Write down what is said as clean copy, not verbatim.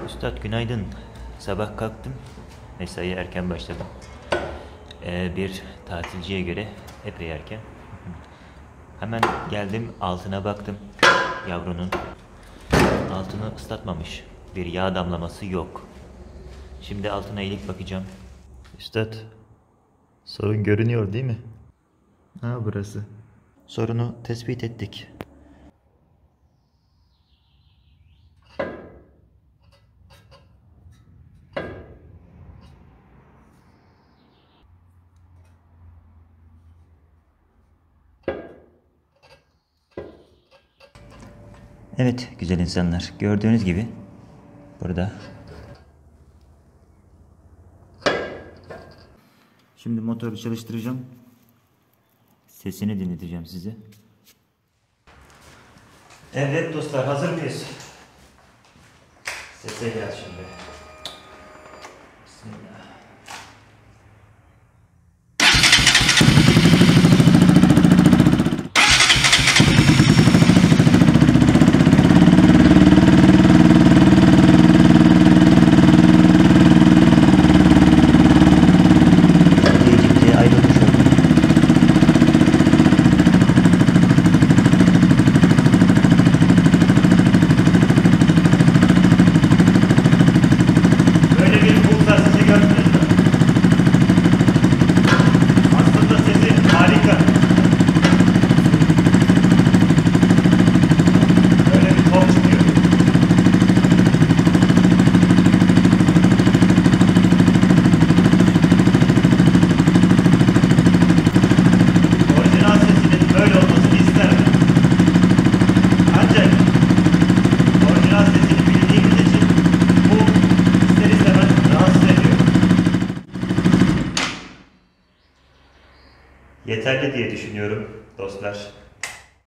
Üstad günaydın. Sabah kalktım. Mesaiye erken başladım. Bir tatilciye göre epey erken. Hemen geldim, altına baktım. Yavrunun altını ıslatmamış. Bir yağ damlaması yok. Şimdi altına eğilip bakacağım. Üstad, sorun görünüyor değil mi? Ha, burası. Sorunu tespit ettik. Evet güzel insanlar, gördüğünüz gibi burada. Şimdi motoru çalıştıracağım. Sesini dinleteceğim size. Evet dostlar, hazır mıyız? Sese gel şimdi. Bismillah. Gecikti, ayrılmış oldum. Böyle bir pulsar sesi gördünüz mü? Aslında sesi harika. Böyle bir ton çıkıyor. Orijinal sesinin böyle olmasını isterim. Ancak orijinal sesini bildiğimiz için bu ister istemez rahatsız ediyor. Yeterli diye düşünüyorum dostlar.